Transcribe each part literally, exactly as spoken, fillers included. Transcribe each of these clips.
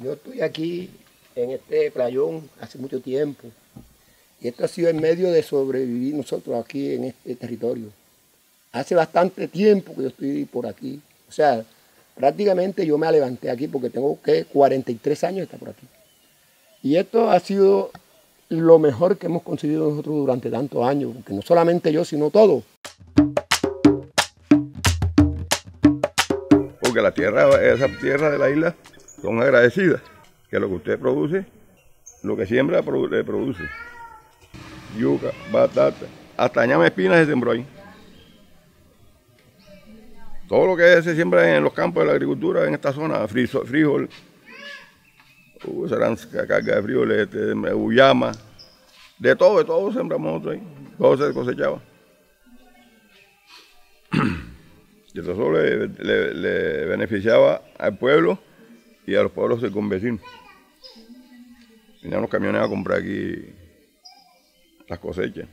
Yo estoy aquí en este playón hace mucho tiempo y esto ha sido el medio de sobrevivir nosotros aquí en este territorio. Hace bastante tiempo que yo estoy por aquí. O sea, prácticamente yo me levanté aquí porque tengo que cuarenta y tres años de estar por aquí. Y esto ha sido lo mejor que hemos conseguido nosotros durante tantos años, porque no solamente yo, sino todos. Porque la tierra, esa tierra de la isla son agradecidas, que lo que usted produce, lo que siembra, le produce. Yuca, batata, hasta ñame espinas se sembró ahí. Todo lo que se siembra en los campos de la agricultura en esta zona, frijol, frijol uh, serán carga de frijoles, este, uyama, de todo, de todo sembramos nosotros ahí, todo se cosechaba. Y eso le, le, le beneficiaba al pueblo y a los pueblos circunvecinos. Venían los camiones a comprar aquí las cosechas.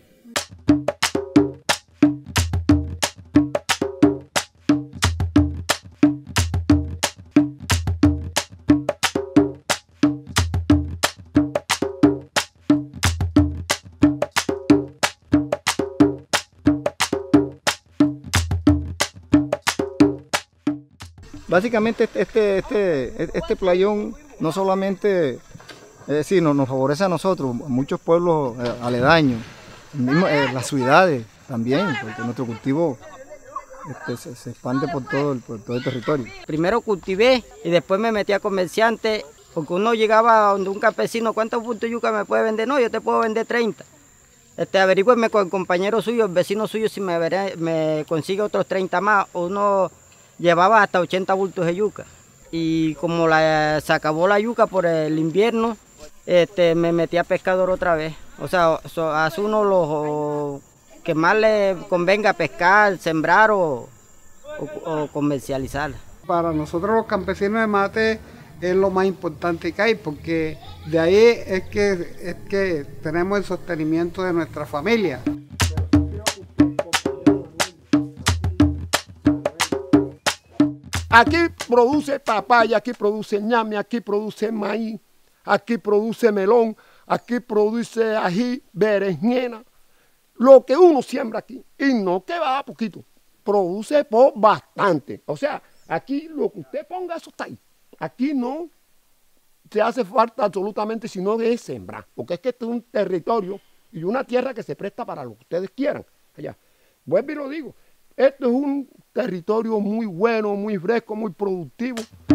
Básicamente este, este, este playón no solamente es decir, nos, nos favorece a nosotros, a muchos pueblos eh, aledaños, mismo, eh, las ciudades también, porque nuestro cultivo este, se, se expande por todo, el, por todo el territorio. Primero cultivé y después me metí a comerciante, porque uno llegaba a donde un campesino, ¿cuántos puntos de yuca me puede vender? No, yo te puedo vender treinta. Este, averígüeme con el compañero suyo, el vecino suyo, si me, veré, me consigue otros treinta más. Uno llevaba hasta ochenta bultos de yuca. Y como la, se acabó la yuca por el invierno, este, me metí a pescador otra vez. O sea, so, hace uno lo que más le convenga pescar, sembrar o, o, o comercializar. Para nosotros los campesinos de mate es lo más importante que hay, porque de ahí es que, es que tenemos el sostenimiento de nuestra familia. Aquí produce papaya, aquí produce ñame, aquí produce maíz, aquí produce melón, aquí produce ají, berenjena. Lo que uno siembra aquí, y no que va a poquito, produce por bastante. O sea, aquí lo que usted ponga, eso está ahí. Aquí no se hace falta absolutamente sino de sembrar, porque es que este es un territorio y una tierra que se presta para lo que ustedes quieran. Allá. Vuelvo y lo digo, esto es un territorio muy bueno, muy fresco, muy productivo.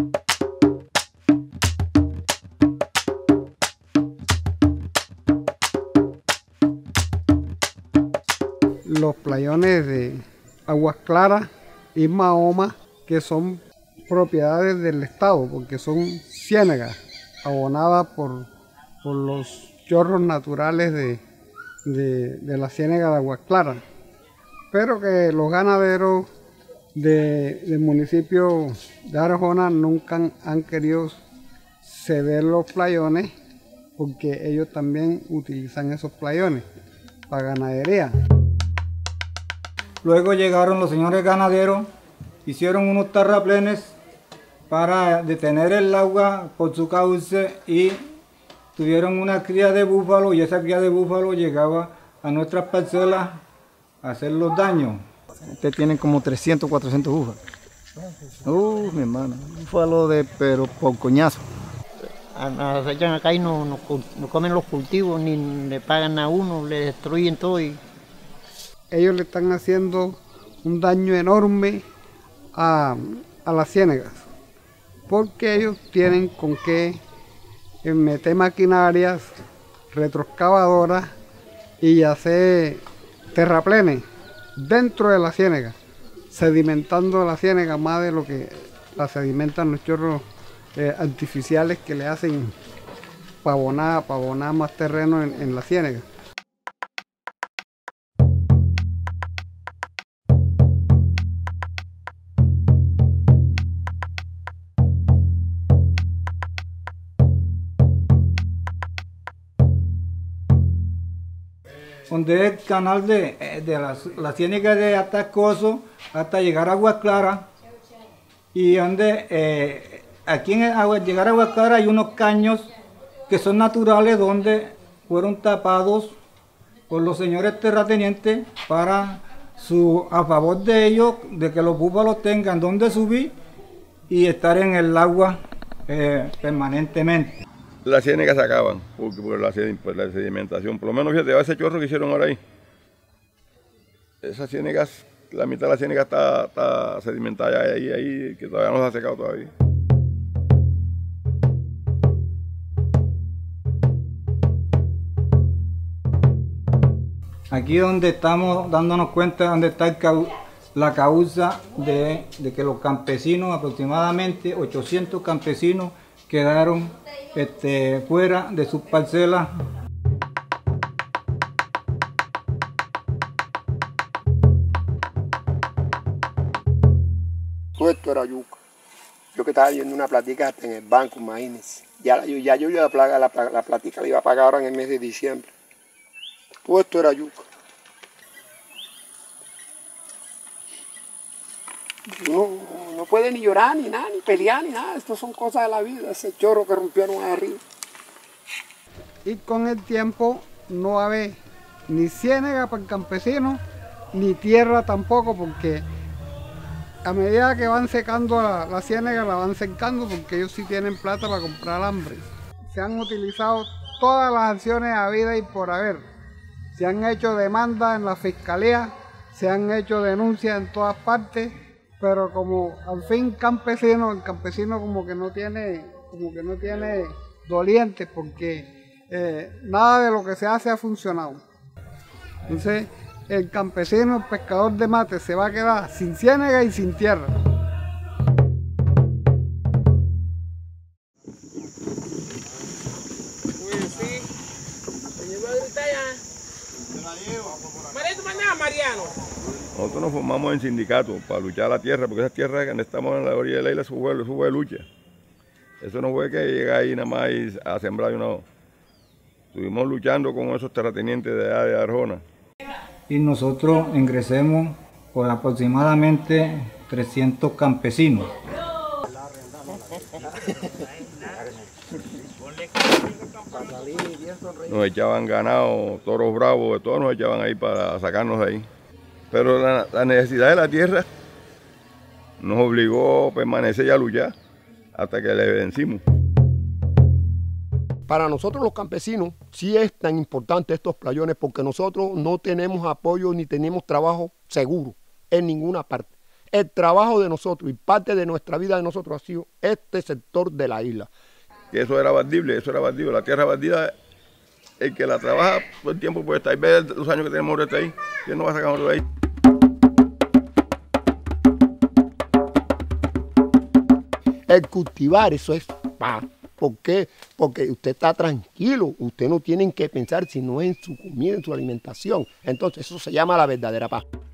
Los playones de Aguas Claras y Mahoma, que son propiedades del Estado, porque son ciénegas abonadas por, por los chorros naturales de, de, de la ciénega de Aguas Claras, pero que los ganaderos de, del municipio de Arjona nunca han, han querido ceder los playones, porque ellos también utilizan esos playones para ganadería. Luego llegaron los señores ganaderos, hicieron unos terraplenes para detener el agua por su cauce y tuvieron una cría de búfalo, y esa cría de búfalo llegaba a nuestras parcelas a hacer los daños. Ustedes tienen como trescientos, cuatrocientos búfalos. Uh, mi hermano, búfalo de, pero por coñazo. Nos echan acá y no, no, no comen los cultivos, ni le pagan a uno, le destruyen todo. Y... ellos le están haciendo un daño enorme a, a las ciénegas, porque ellos tienen con qué meter maquinarias, retroexcavadoras y hacer terraplenes dentro de la ciénega, sedimentando la ciénega más de lo que la sedimentan los chorros eh, artificiales que le hacen para abonar, para abonar más terreno en, en la ciénega. Donde es el canal de, de la, la ciénega de Atascoso hasta llegar a Aguas Claras, y donde eh, Aquí en el, al llegar a Agua Clara hay unos caños que son naturales donde fueron tapados por los señores terratenientes para su, a favor de ellos, de que los búfalos tengan donde subir y estar en el agua eh, permanentemente. Las ciénegas se acaban por, por, la, por la sedimentación, por lo menos fíjate, ese chorro que hicieron ahora ahí. Esas ciénegas, la mitad de la ciénega está, está sedimentada ahí, ahí, que todavía no se ha secado todavía. Aquí donde estamos dándonos cuenta donde está el cau la causa de, de que los campesinos, aproximadamente ochocientos campesinos, quedaron este, fuera de sus parcelas. Todo esto era yuca. Yo que estaba viendo una platica hasta en el banco, imagínense. Ya, yo, ya yo la, plaga, la, la platica la iba a pagar ahora en el mes de diciembre. Todo esto era yuca. Uno no puede ni llorar, ni nada, ni pelear, ni nada. Esto son cosas de la vida, ese chorro que rompieron ahí arriba. Y con el tiempo no va a haber ni ciénaga para el campesino, ni tierra tampoco, porque a medida que van secando la, la ciénaga, la van secando porque ellos sí tienen plata para comprar hambre. Se han utilizado todas las acciones habidas y por haber. Se han hecho demandas en la fiscalía, se han hecho denuncias en todas partes, pero como al fin campesino, el campesino como que no tiene, como que no tiene doliente, porque eh, nada de lo que se hace ha funcionado. Entonces, el campesino, el pescador de mate, se va a quedar sin ciénaga y sin tierra. Nosotros nos formamos en sindicatos para luchar la tierra, porque esa tierra que estamos en la orilla de la isla, eso fue, eso fue de lucha. Eso no fue que llegar ahí nada más a sembrar y no. Estuvimos luchando con esos terratenientes de allá de Arjona. Y nosotros ingresemos por aproximadamente trescientos campesinos. Nos echaban ganado, toros bravos, de todos nos echaban ahí para sacarnos de ahí. Pero la, la necesidad de la tierra nos obligó a permanecer y a luchar hasta que le vencimos. Para nosotros los campesinos sí es tan importante estos playones porque nosotros no tenemos apoyo ni tenemos trabajo seguro en ninguna parte. El trabajo de nosotros y parte de nuestra vida de nosotros ha sido este sector de la isla. Que eso era bandible, eso era bandido. La tierra bandida, el que la trabaja todo el tiempo puede estar ahí. Ve los años que tenemos ahorita ahí, ¿quién no va a sacar de ahí? El cultivar, eso es paz. ¿Por qué? Porque usted está tranquilo, usted no tiene que pensar si no en su comida, en su alimentación. Entonces eso se llama la verdadera paz.